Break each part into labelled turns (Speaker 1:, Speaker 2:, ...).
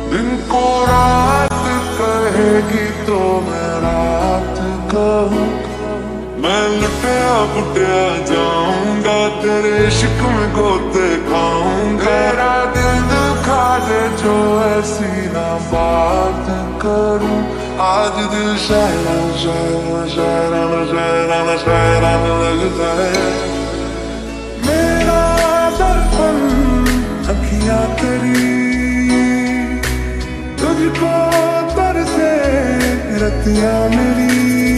Speaker 1: दिन को रात कहेगी तो मैं रात कहूँ। मैं लुटिया पुटिया जाऊंगा, तेरे इश्क में गोते खाऊंगा। तेरा दिल दुखा दे जो ऐसी ना बात करूं। आज दिल शायराना शायराना शायराना शायराना शायराना लगता है। मेरा दर्पण अखियां तेरी, तुझको तरसे रतियां मेरी।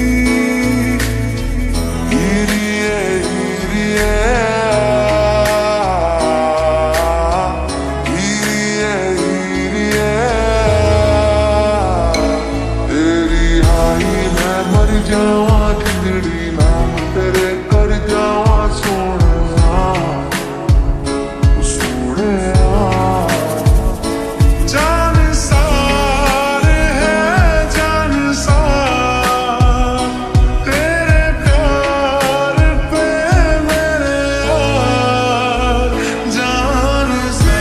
Speaker 1: जावा खिजड़ी नाम तेरे कर जावा सोने सोने। जान सारे हैं जान सार, तेरे प्यार पे मेरे यार। जान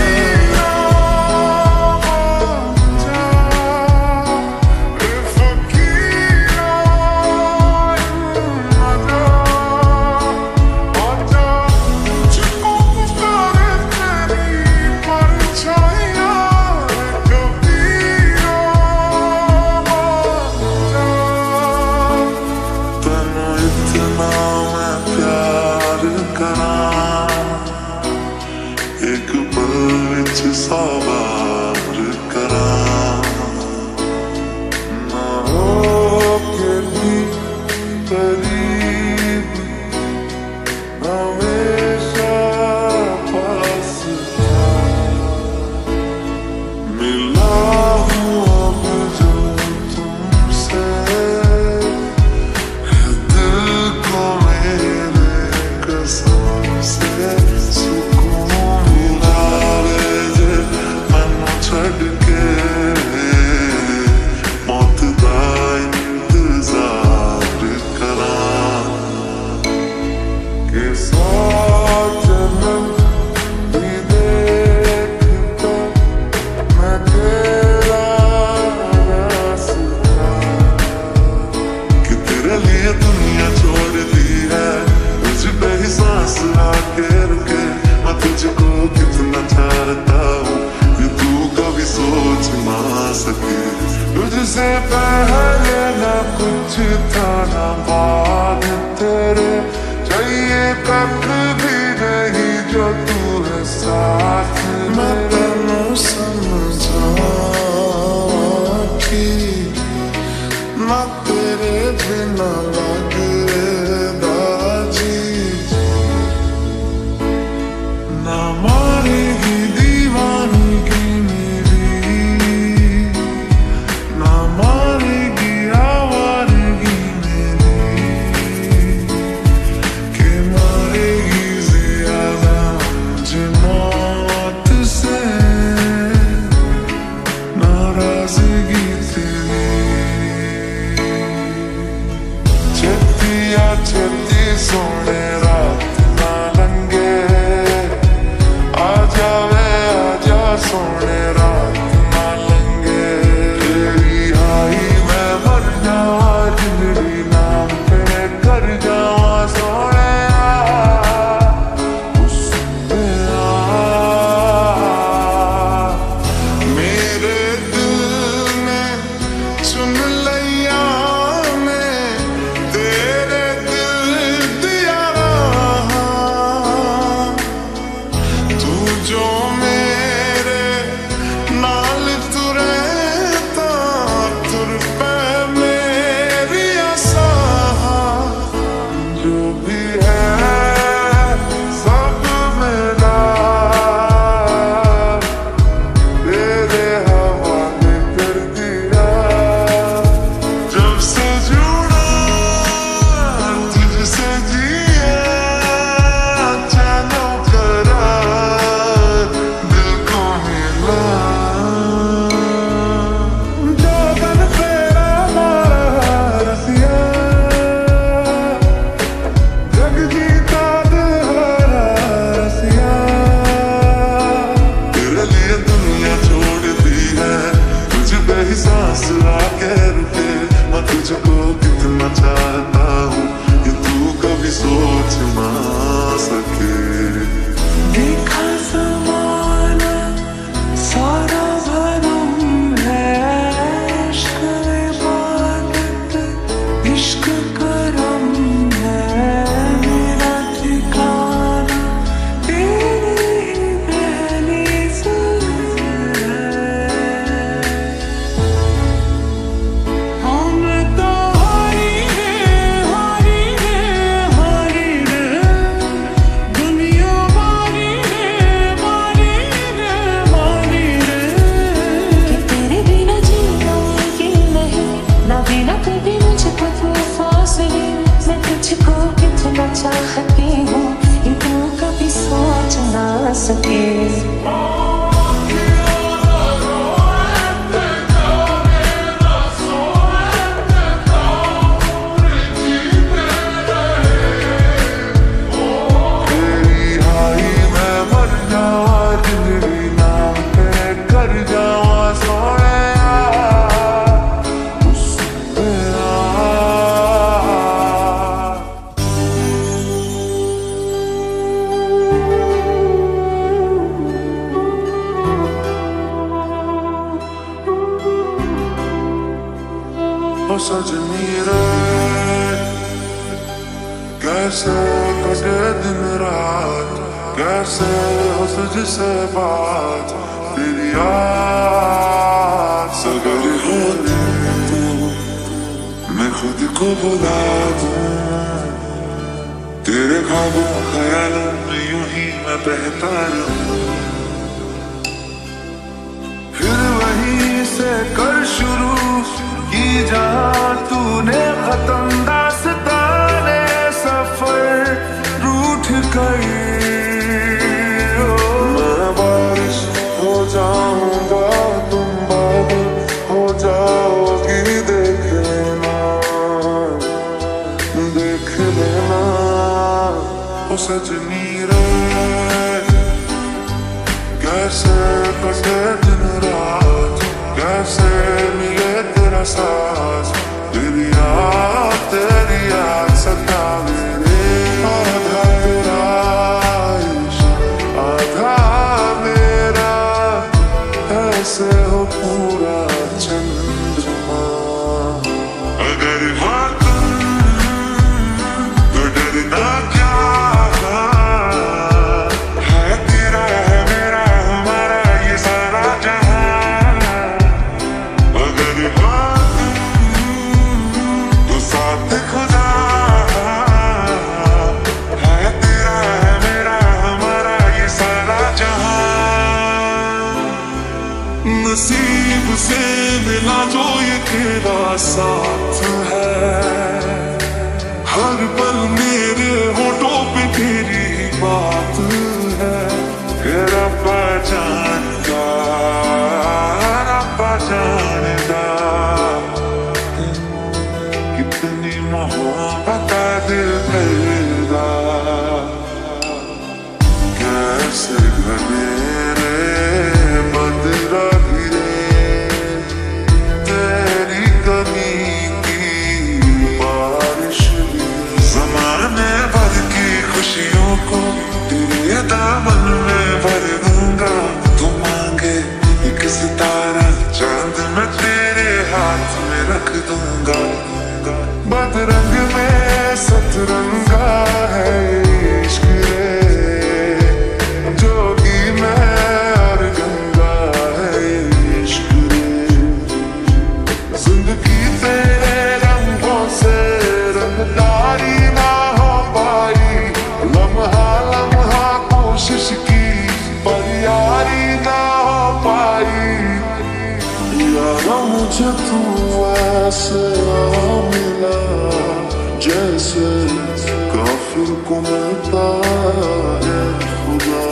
Speaker 1: एक पल विच सवार करा, ना हो के भी करीब, हमेशा पास था। मिला हूँ अब जो तुमसे, दिल को मेरे कसम से। दुनिया छोड़ दी है मुझ पे ही सांस आके रुके। मैं तुझको कितना चाहता हूँ ये तू कभी सोच ना सके। तुझसे पहले ना कुछ था ना बाद तेरे, चाहिए कख भी नहीं जो तू है साथ। मैं तेनू समझा कि ना तेरे बिना लगदा जी, ना मारेगी दीवानगी मेरी, ना मारेगी आवारगी मेरी, के मारेगी जावा सोने सजनी रे कैसे कटे दिन रात, कैसे हो तुझसे बात, तेरी याद सगर होने तू मैं खुद को भुला दूं, तेरे ख्वाबों ख्यालों में यूं ही मैं बहता रहूं। फिर वहीं से कर शुरू की जहां तूने खत्म दास्ताने सफर रूठ कर, मैं बारिश हो जाऊंगा तुम बादल हो जाओगी, देख लेना ओ सजनी रे कैसे कटे दिन रात, कैसे मिले तेरा साथ, तेरी याद सतावे रे, आधा तेरा इश्क आधा मेरा, ऐसे हो पूरा चंद्रमा। अगर हाँ तो डरना क्या है, तेरा है मेरा हमारा ये सारा जहां। अगर हाँ तो साथ खुदा है, तेरा है मेरा हमारा ये सारा जहां। नसीब से मिला जो ये तेरा साथ है, हर पल मेरे होठों पे तेरी बात है। रब्बा जानदा रब्बा जानदा कितनी मोहब्बत दिल करदा, कैसे घनेरे बदरा गिरे तेरी कमी की बारिश, ज़माने भर की खुशियों को तेरे दामन में भर दूंगा। तू मांगे एक सितारा चांद मैं तेरे हाथ में रख दूंगा, बदरंग में सतरंगा है इश्क रे, जोगी मैं और गंगा है इश्क रे। जिंदगी तेरे रंगों से रंगदारी ना हो पाई, लम्हा लम्हा कोशिश की पर यारी ना हो पाई। यारा मुझे तू ऐसे मिला जैसे काफिर को मिलता है खुदा,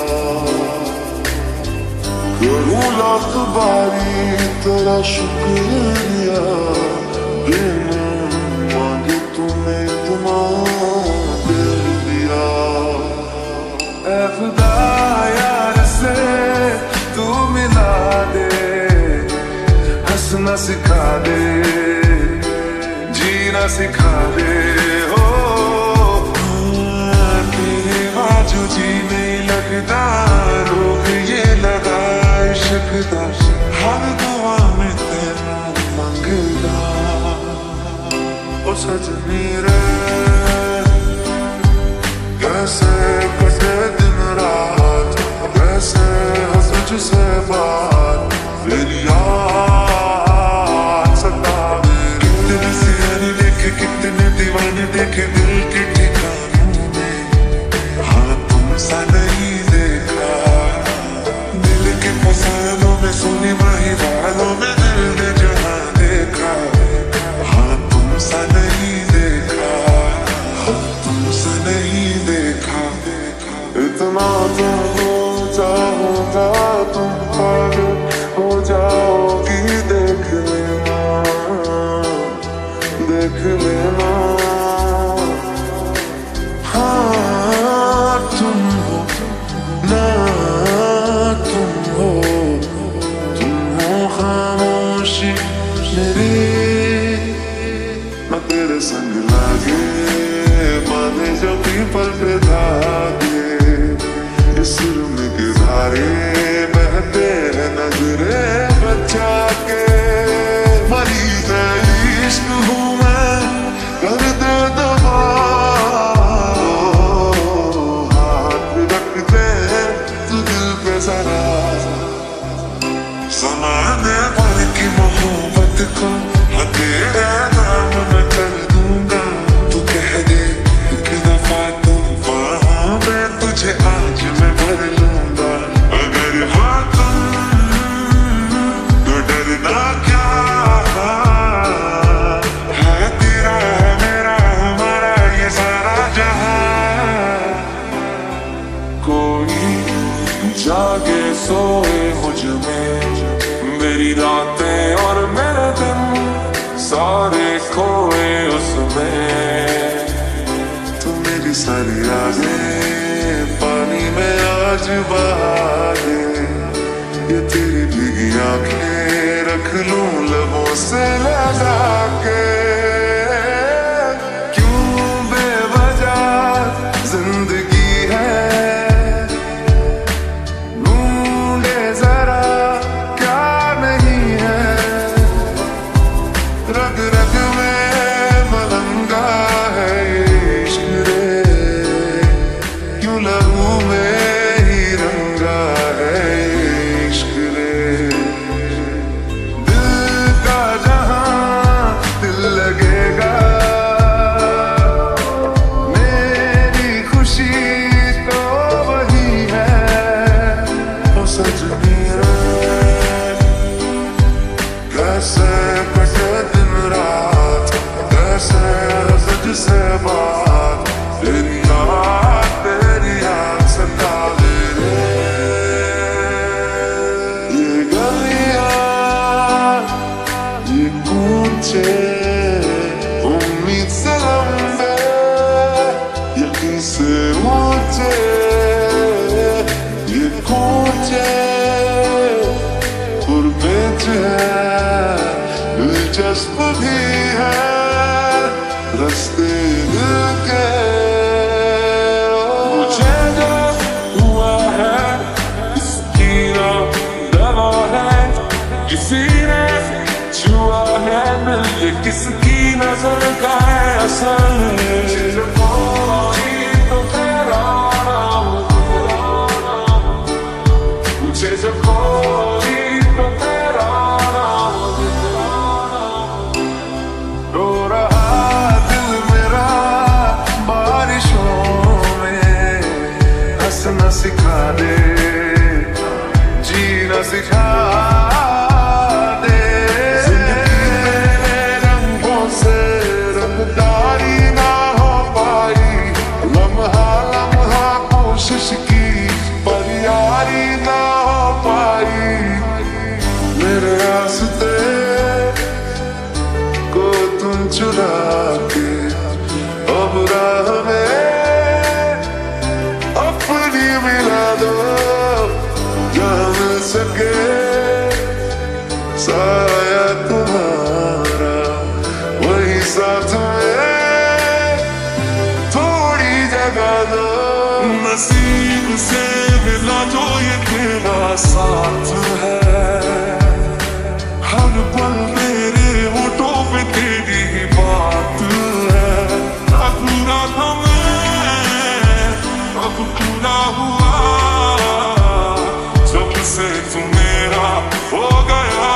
Speaker 1: करूँ लाख बारी तेरा शुक्रिया, बिन मांगे तूने इतना दे दिया। ऐ खुदा यार से तू मिला दे, हंसना सिखा दे, जीना सिखा दे हो, तेरे बाजू जी नहीं लगता, रोग ये लगा इश्क दा, हर दुआ में तेरा मंगदा। ओ सजनी रे कैसे कटे दिन रात, कैसे हो तुझसे बात, तेरी याद सतावे। कितने सियाने देखे कितने दीवाने देखे दिल के ठिकानों में, हाँ तुमसा नहीं देखा। दिल के फसालों में सुनी माही वालों में दिल ने जहाँ देखा, हाँ तुमसा नहीं देखा, हाँ तुमसा नहीं देखा। इतना तुमको चाहूंगा तुम पागल हो जाओगी, देख लेना देख लेना। हाँ तुम हो ना तुम हो, तुम को, हाँ तेरा नाम मैं कर दूंगा। तू कह दे एक दफा तो वहाँ मैं तुझे आज मैं भर लूंगा। अगर हाँ तो डरना क्या है, तेरा है मेरा हमारा ये सारा जहां। कोई जागे सोए मुझ में, मेरी रातें और मेरे दिन सारे खोए उसमें। तू मेरी सारी यादें पानी में आज बहा दे, ये तेरी भीगी आंखें रख लूं लबों से लगा के। क्यों बेवजह जिंदगी है, ढूंढे जरा क्या नहीं है। रग रग में मलंगा है इश्क रे, क्यों लहू में ही रंगा है इश्क रे। दिल का जहां दिल लगेगा, मेरी खुशी तो वही है। ओ सजनी कैसे कटे दिन रात, कैसे सज से बात, तेरी याद सतावे रे। ये गलियां ये कूचे उम्मीद से लंबे, यकीन से ऊंचे ये कूचे गुरबेच है, दिलचस्प भी है रास्ते दिल के। मुझे जो हुआ है इसकी ना दवा है, किसी ने छुआ है दिल ये किसकी नजर का है असर। तो तेरा नाम, मुझे जो कोई तो तेरा नाम। रो रहा दिल मेरा बारिशों में, हंसना सिखा दे जीना सिखा दे। जिंदगी रंगों से रंगदारी ना हो पाई, लम्हा लम्हा कोशिश की पर यारी ना हो पाई। मेरे रास्ते को तुम चुरा के अब राह में अपनी मिला दो, जहाँ मिल सके साया तुम्हारा वही साथ में थोड़ी जगह दो। नसीब से मिला जो ये तेरा साथ है, हर पल मेरे होठों पे तेरी ही बात है। अधूरा था मैं अब पूरा हुआ, जब से तू मेरा हो गया।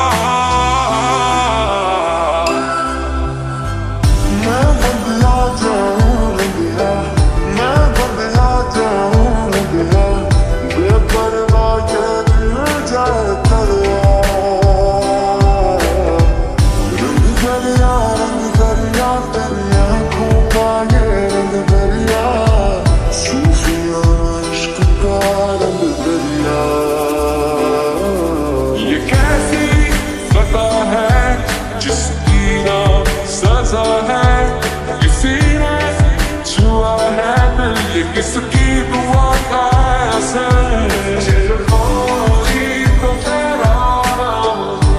Speaker 1: मैं बदला जाऊं लगिया, मैं बदला जाऊं लगिया, बेपरवाह के दिल जाए तरया। रंग दरिया तेरी आंखों का ये रंग दरिया, सूफिया इश्क का रंग दरिया। ये कैसी खता है जिसकी ना सजा है, किसी ने छुआ है दिल ये किसकी दुआ का है असर। तो तेरा नाम,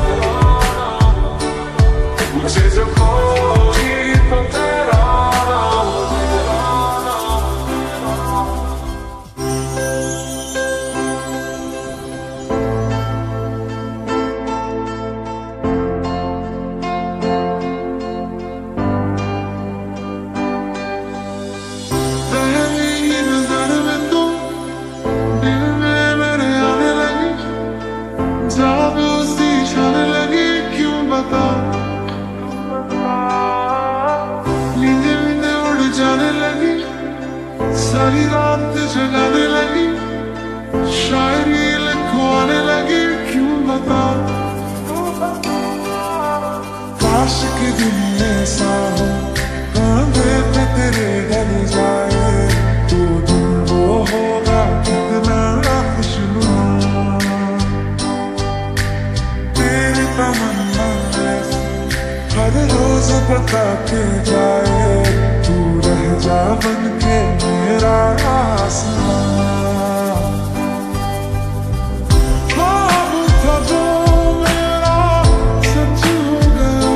Speaker 1: मुझे जो कोई तो तेरा नाम। पहली नजर में तो दिल में मेरे आने लगी, जादू सी छाने लगी, क्यों बता, नींदे नींदे उड़ जाने लगी, सारी रात जगाने लगी, शायरी लिखवाने लगी, क्यों बता। काश के दिन ऐसा हो कांधे पे तेरे ढल जाए, तो दिन वो होगा कितना खुशनुमा। तेरी तमन्ना हर रोज बता के जाए, तू रह जा बन के मेरा आसमां। ख्वाब था जो मेरा सच हो गया,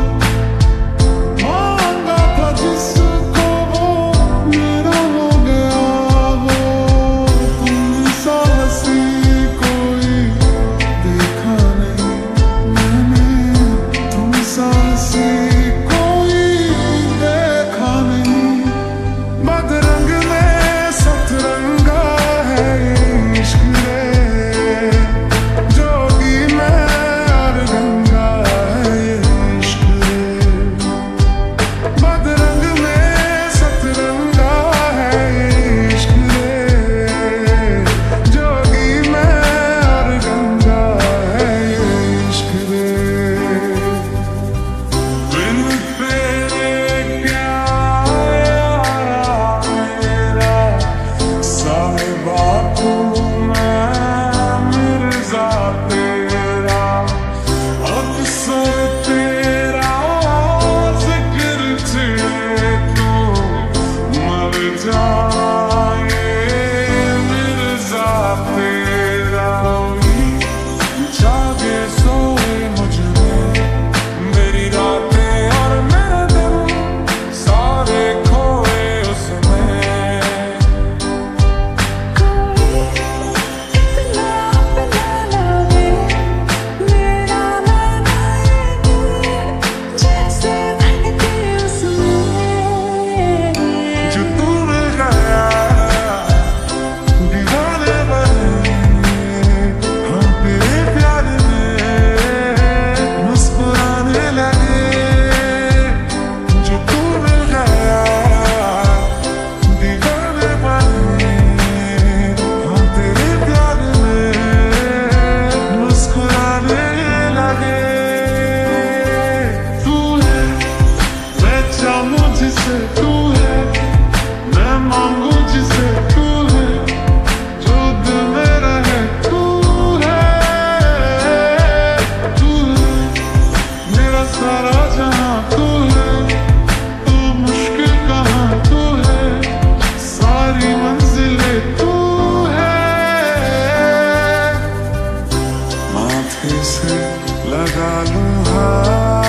Speaker 1: मांगा था जिसको वो मेरा हो गया। वो तुम सा हंसी कोई देखा नहीं मैंने, तुम सा हंसी कोई देखा नहीं। बदरंग में सतरंगा है इश्क रे, जोगी में और गंगा है इश्क रे। बदरंग में सतरंगा है इश्क रे, जोगी में और गंगा है इश्क रे। बिन तेरे क्या यारा मेरा, साहिबा तू मैं मिर्जा तेरा, अक्सर तेरा जिक्र छेड़े तो मर जाए मिर्जा तेरा। जागे सोए मुझ में मेरी रातें और मेरे दिन, सारे खोए उसमें।
Speaker 2: इतना अपना लगे मेरा नैना ये, जैसे धड़के उसमें।
Speaker 1: जो तू मिल गया दीवाने बने, हम तेरे प्यार में मुस्कुराने लगे। जो तू मिल गया दीवाने बने, हम तेरे प्यार में मुस्कुराने लगे। तू है मैं चाहूं जिसे, तू है मैं मांगू जिसे, तू है जो दिल में रहे। तू है मेरा सारा जहां, तू है तू मुश्किल कहाँ, तू है सारी मंजिलें, तू है। माथे से लगा लूं हाथ